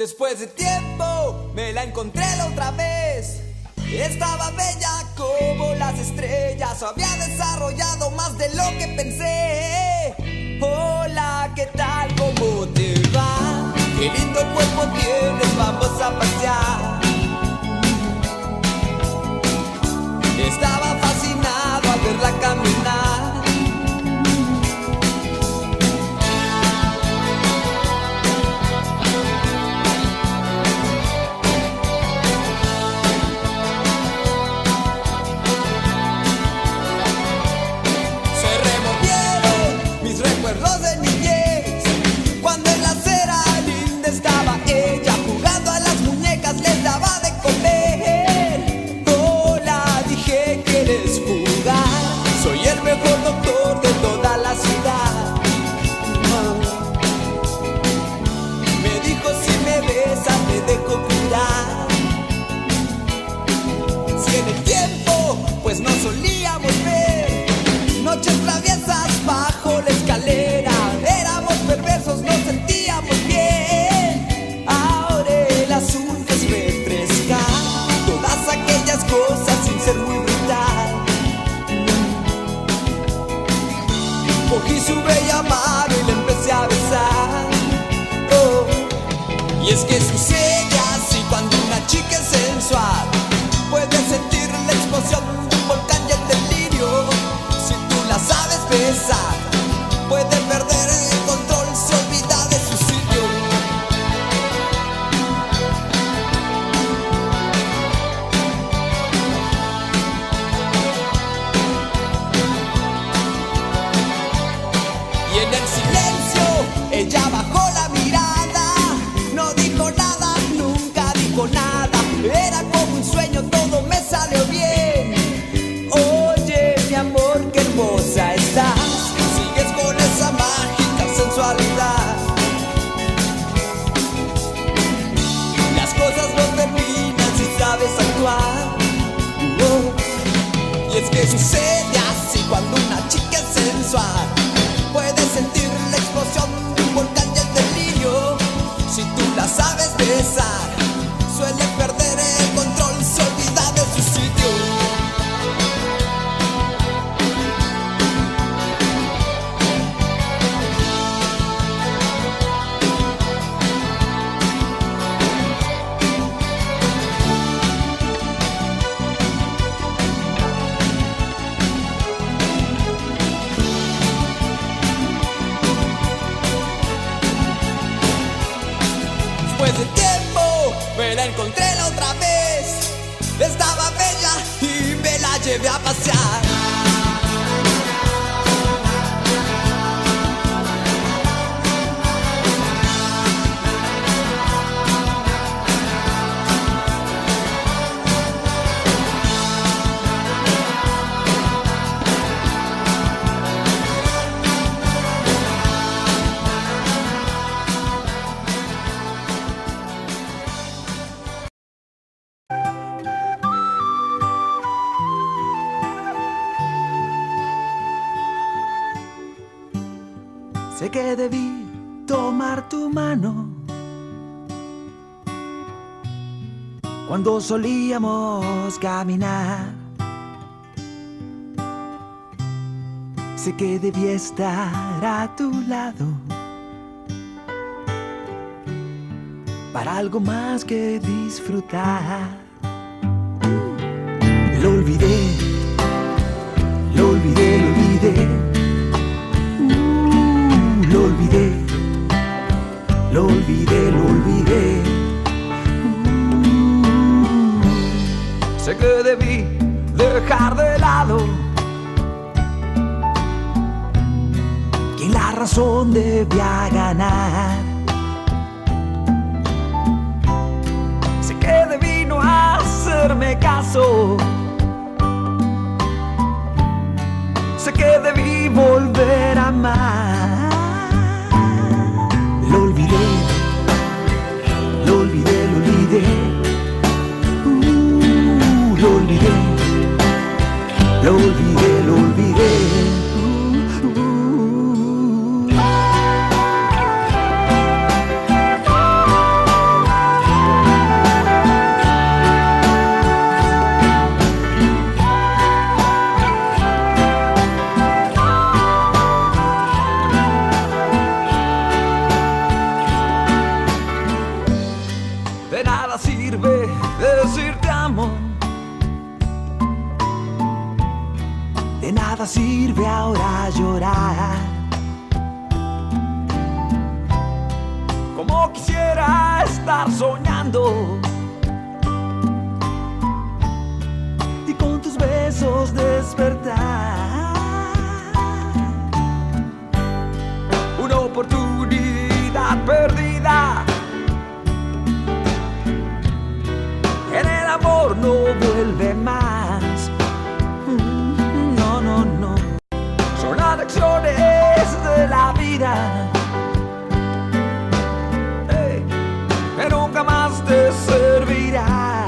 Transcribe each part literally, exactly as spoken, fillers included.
Después de tiempo me la encontré la otra vez. Estaba bella como las estrellas, había desarrollado más de lo que pensé. Hola, ¿qué tal? ¿Cómo te va? Qué lindo cuerpo tienes, vamos a pasear. Estaba fascinado al verla caminar. Recuerdos de niñez, cuando en la acera linda estaba ella, jugando a las muñecas les daba de comer. Hola, dije, ¿quieres jugar? Soy el mejor doctor de toda la ciudad. Me dijo, si me besas me dejo curar. Si en el tiempo pues no solíamos ver noches traviesas bajo la escalera, éramos perversos, nos sentíamos bien. Ahora el asunto es refrescar todas aquellas cosas sin ser muy brutal. Cogí su bella mano y le empecé a besar. Oh. Y es que sucede así cuando una chica es sensual, puedes sentir la explosión de un volcán y el delirio. Si tú la sabes besar, puede perder el control, se olvida de su sitio. Y en el silencio ella bajó la mirada, no dijo nada, nunca dijo nada. Era como un sueño, todo me salió bien. Oye, mi amor, qué hermosa estás, sigues con esa mágica sensualidad. Las cosas no terminan si sabes actuar. Oh. Y es que sucede así cuando una chica es sensual, puedes sentir la explosión de un volcán y el delirio. Si tú la sabes besar, suele perder el control, se olvida de su sitio. Después de tiempo me la encontré la otra vez. Estaba bella y me la llevé a pasear. Sé que debí tomar tu mano cuando solíamos caminar. Sé que debí estar a tu lado para algo más que disfrutar. Lo olvidé, lo olvidé, lo olvidé. Lo olvidé, lo olvidé, lo olvidé. Mm. Sé que debí dejar de lado quien la razón debía ganar. Sé que debí no hacerme caso. Sé que debí volver a amar. Lo olvidé, lo olvidé, lo olvidé. Uh, lo olvidé, lo olvidé, lo olvidé. Uh, uh, uh. de nada sirve ahora llorar. Como quisiera estar soñando y con tus besos despertar. Una oportunidad perdida. En el amor no vuelve más. No, no, no. Son las lecciones de la vida. Hey, que nunca más te servirá.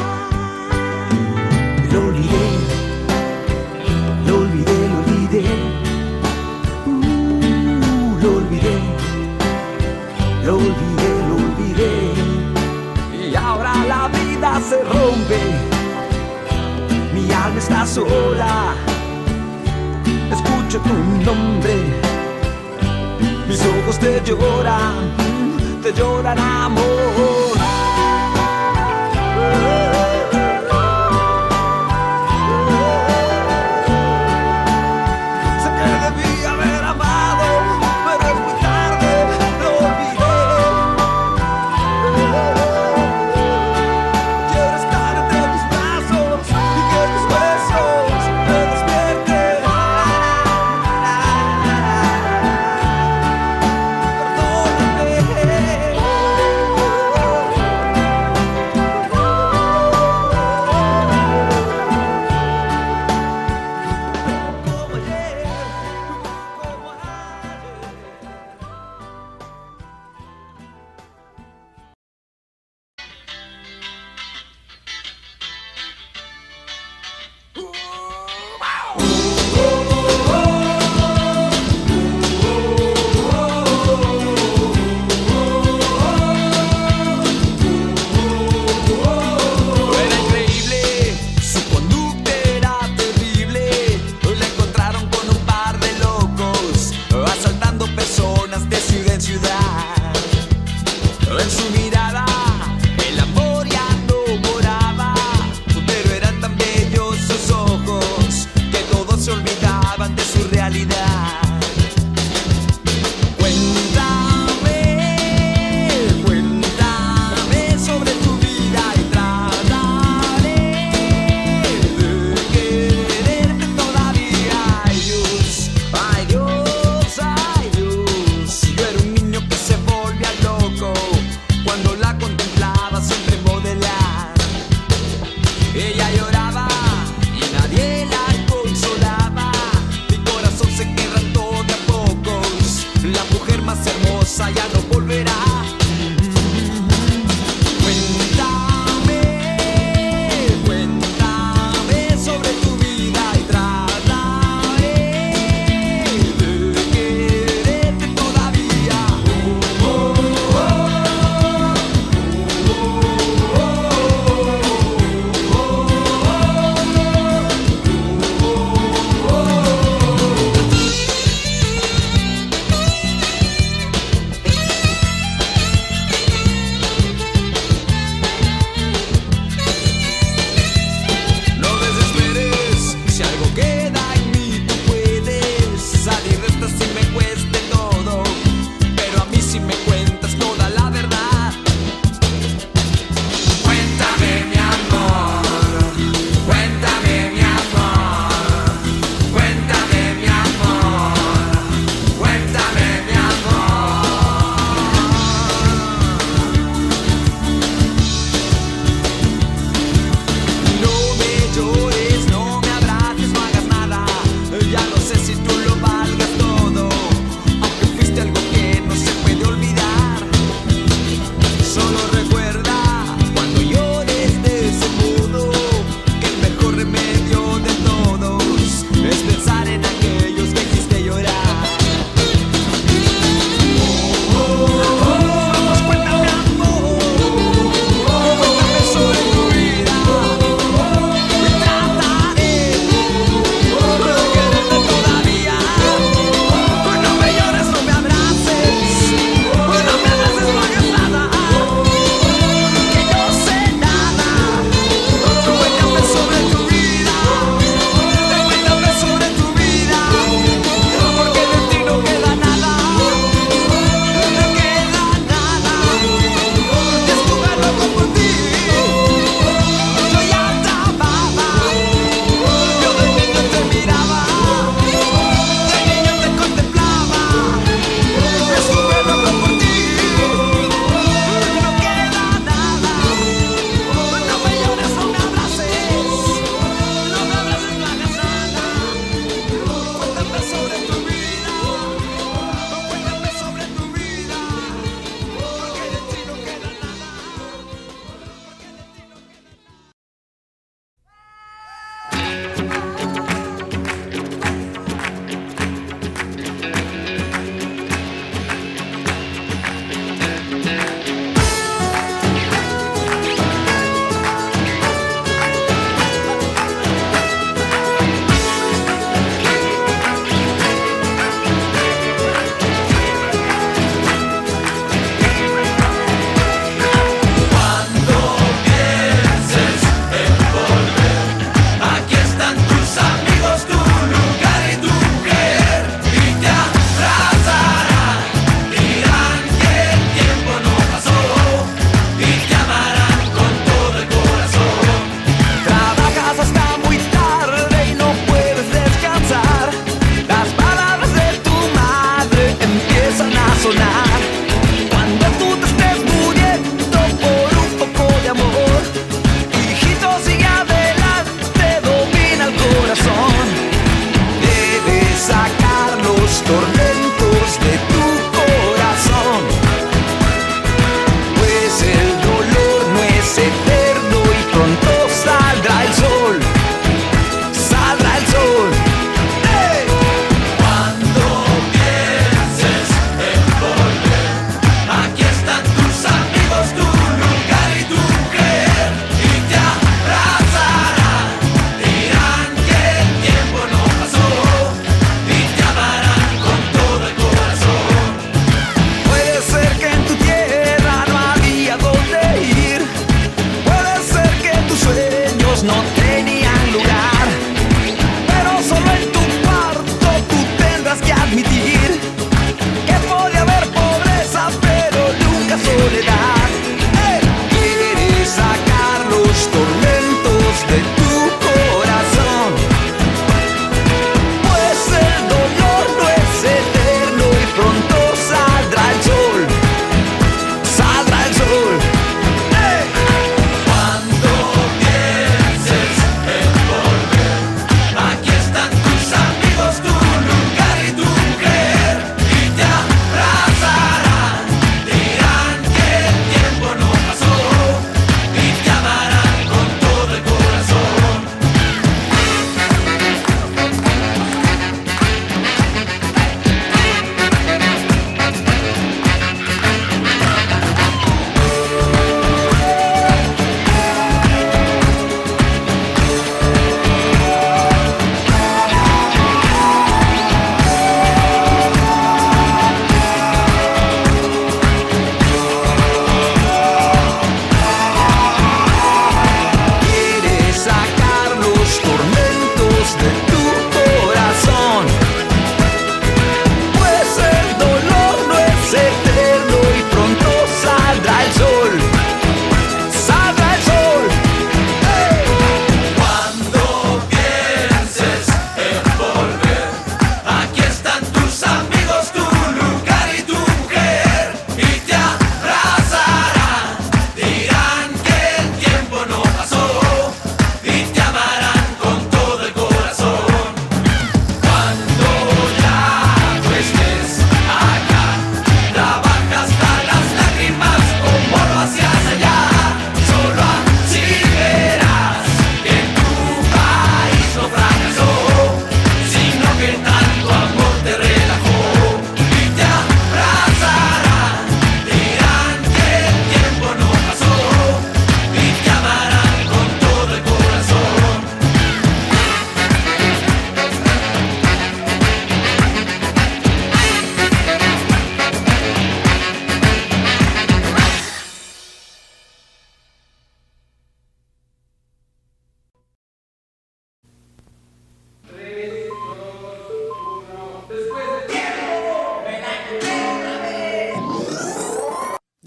Lo olvidé, lo olvidé, lo olvidé. Uh, lo olvidé, lo olvidé, lo olvidé. Y ahora la vida se rompe, mi alma está sola. Escucho tu nombre, mis ojos te lloran, te lloran amor. Sé que debí haber amado, pero es muy tarde, lo olvidé. Quiero estar entre tus brazos y que tus besos me despierten. Perdóname.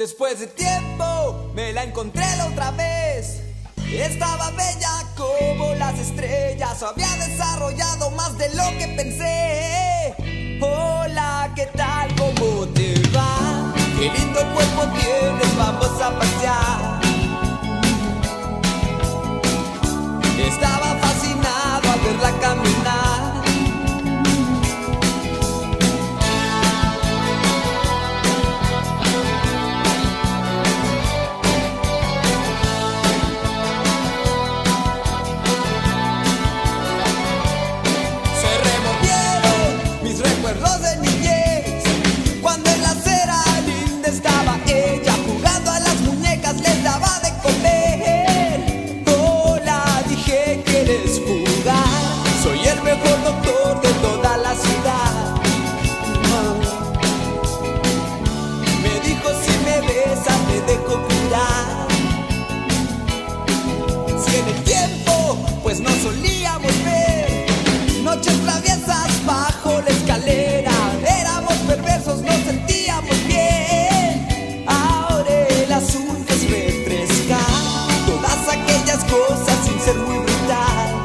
Después de tiempo me la encontré la otra vez. Estaba bella como las estrellas, había desarrollado más de lo que pensé. Hola, ¿qué tal? ¿Cómo te va? Qué lindo cuerpo tienes, vamos a pasear. Estaba fascinado al verla caminar. Recuerdos de niñez, cuando en la acera linda estaba ella, jugando a las muñecas les daba de comer. Hola, dije, ¿quieres jugar? Soy el mejor doctor de toda la ciudad. Me dijo, si me besas me dejo curar. Si en el tiempo pues no solíamos ver noches traviesas bajo la escalera, éramos perversos, nos sentíamos bien. Ahora el asunto es refrescar todas aquellas cosas sin ser muy brutal.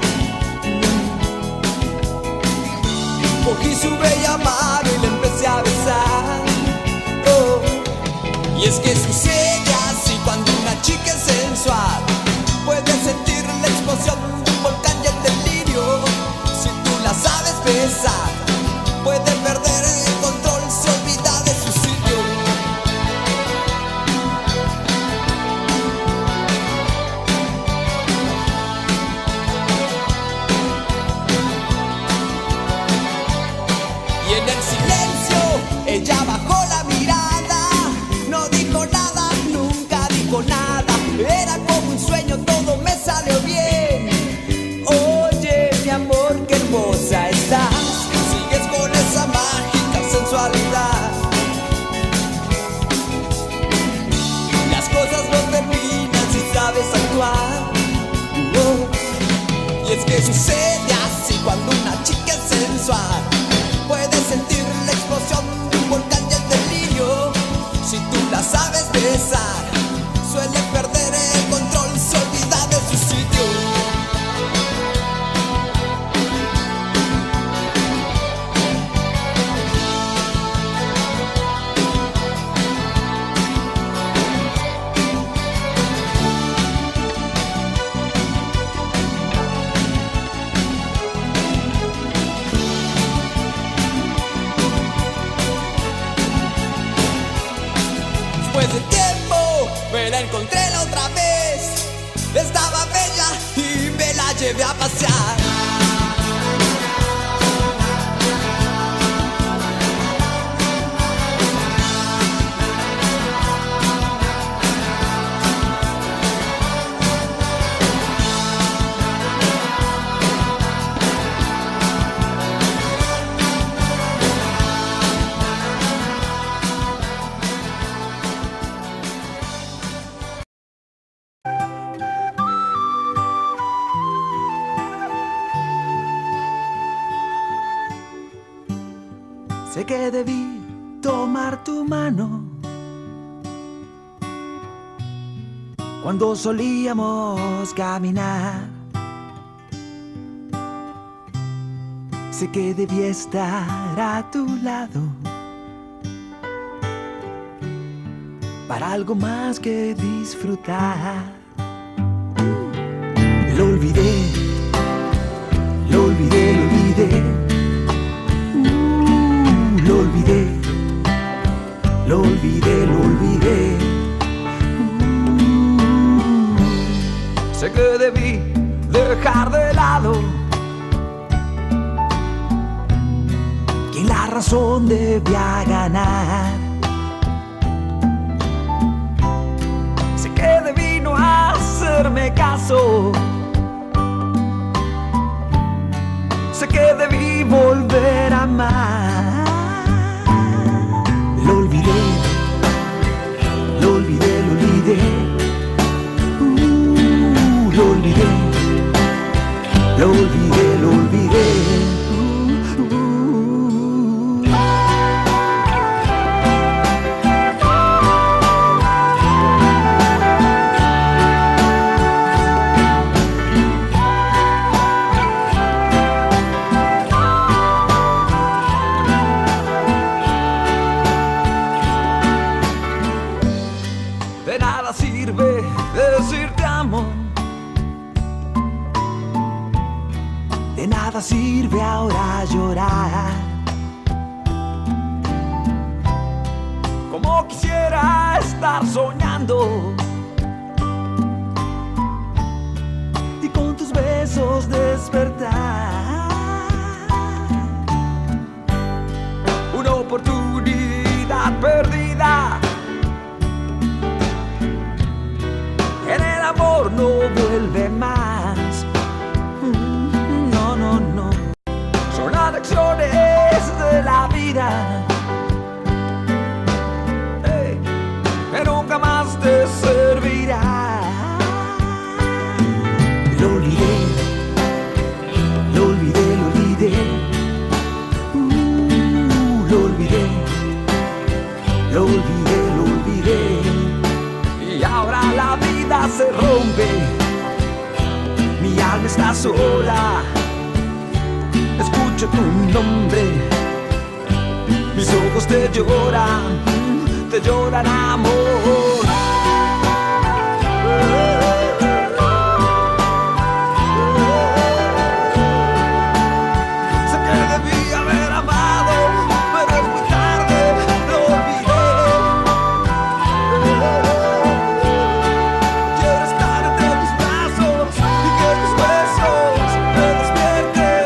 Cogí su bella mano y le empecé a besar. Oh. Y es que sucede así cuando una chica es sensual, puedes sentir la explosión de un volcán y el delirio. Si tú la sabes besar, puede perder el control, se olvida de su sitio. Y en el silencio ella bajó la mirada, no dijo nada, nunca dijo nada. Era como un sueño, todo me salió bien. Oye, mi amor, qué hermosa estás, sigues con esa mágica sensualidad. Las cosas no terminan si sabes actuar. Oh. Y es que sucede así cuando una chica es sensual, puedes sentir la explosión de un volcán y el delirio. Si tú la sabes besar, suele perder el control, se olvida de su sitio. Después de tiempo me la encontré la otra vez. Estaba bella y me la llevé a pasear. Sé que debí tomar tu mano cuando solíamos caminar. Sé que debí estar a tu lado para algo más que disfrutar. Lo olvidé, lo olvidé, lo olvidé. Lo olvidé, lo olvidé, lo olvidé. Mm. Sé que debí dejar de lado que la razón debía ganar. Sé que debí no hacerme caso. Sé que debí volver a amar. Lo olvidé, lo olvidé, lo olvidé. Uh, lo olvidé, lo olvidé, lo olvidé. Uh, uh, uh. quisiera estar soñando y con tus besos despertar. Una oportunidad perdida. En el amor no vuelve más. No, no, no. Son adicciones de la vida. Hey, que nunca más te servirá. Lo olvidé, lo olvidé, lo olvidé. Uh, lo olvidé, lo olvidé, lo olvidé. Y ahora la vida se rompe, mi alma está sola. Escucho tu nombre, mis ojos te lloran, te lloran amor. Sé que debí haber amado, pero es muy tarde, lo olvidé. Quiero estar entre tus brazos y que tus besos me despierten.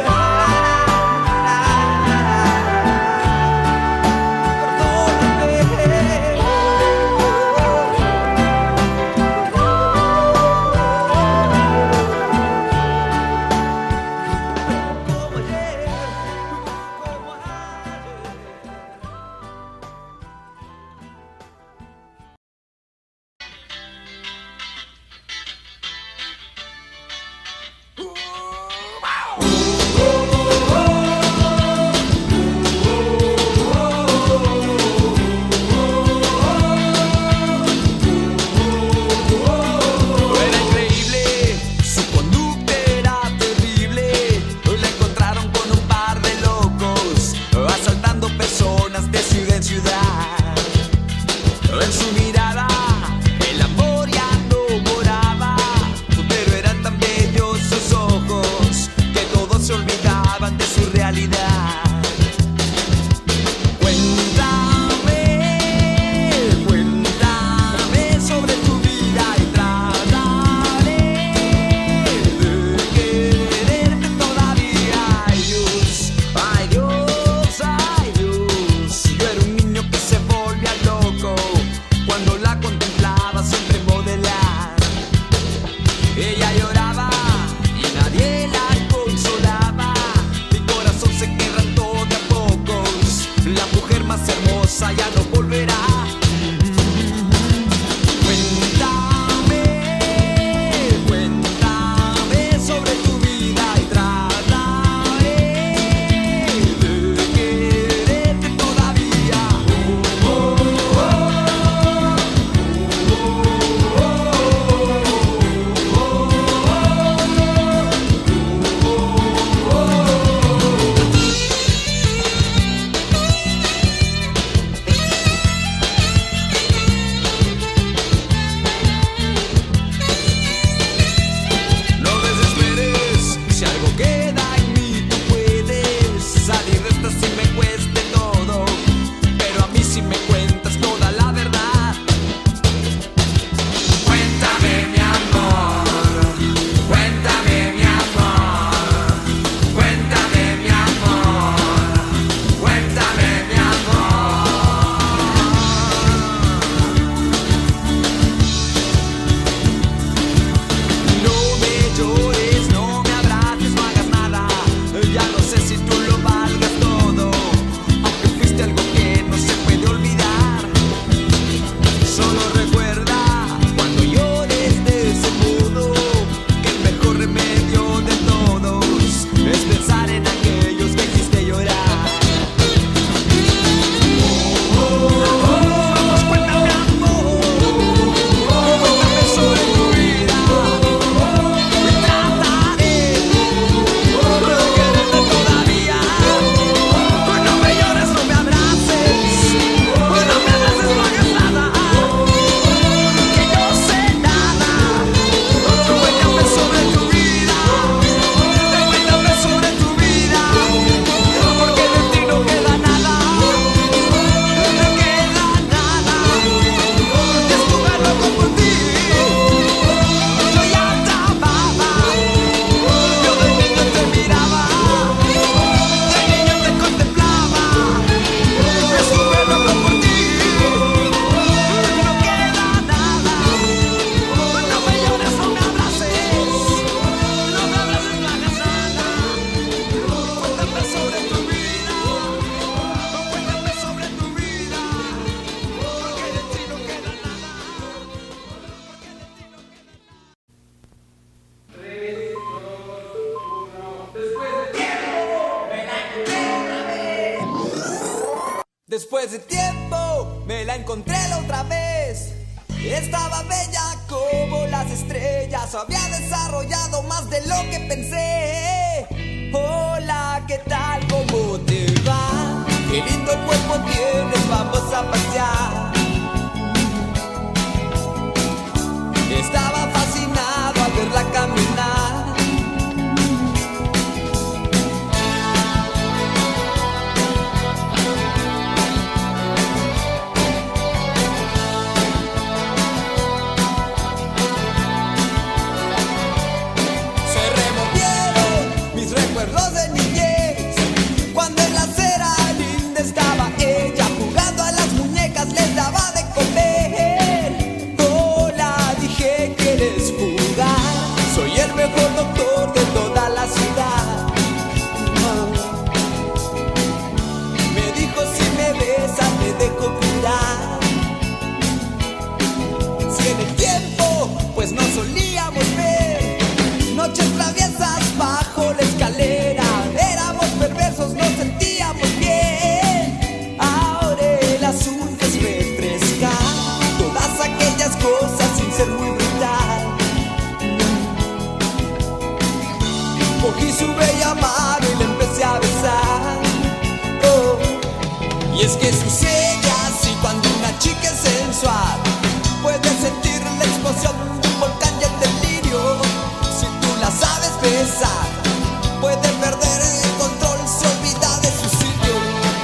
Después de tiempo me la encontré la otra vez. Estaba bella como las estrellas, había desarrollado más de lo que pensé. Hola, ¿qué tal? ¿Cómo te va? Qué lindo cuerpo tienes, vamos a pasear. Estaba fascinado al verla caminar. Pues no solíamos ver noches traviesas bajo la escalera. Éramos perversos, nos sentíamos bien. Ahora el asunto es refrescar todas aquellas cosas sin ser muy brutal. Cogí su bella mano y la empecé a besar. Oh. Y es que sucede así cuando una chica es sensual. Puedes sentir la explosión de un volcán y el delirio. Si tú la sabes besar, puede perder el control, se olvida de su sitio.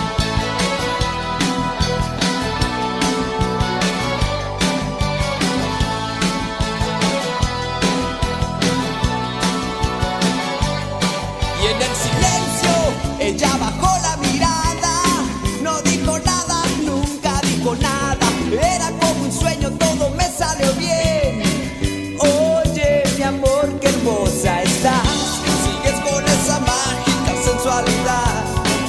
Y en el silencio, ella bajó la mirada. No dijo nada, nunca dijo nada. Era como un sueño, todo me salió bien. Oye, mi amor, qué hermosa estás. Sigues con esa mágica sensualidad.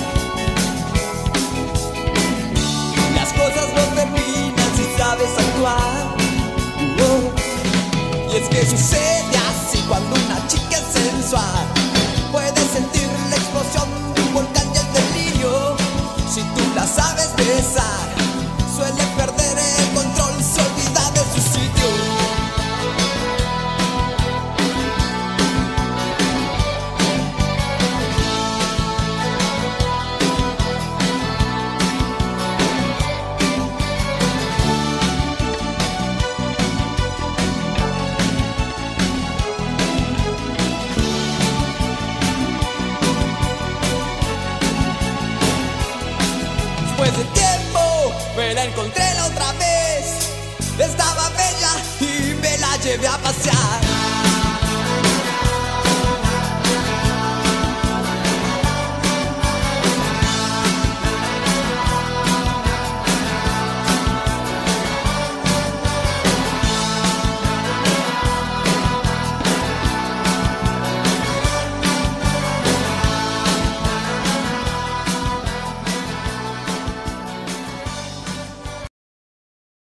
Las cosas no terminan si sabes actuar. Oh. Y es que sucede así cuando una chica es sensual. Puedes sentir la explosión de un volcán y el delirio. Si tú la sabes besar, suele perder el control, se olvida de su sitio. Después de tiempo me la encontré la otra vez. Estaba bella y me la llevé a pasear.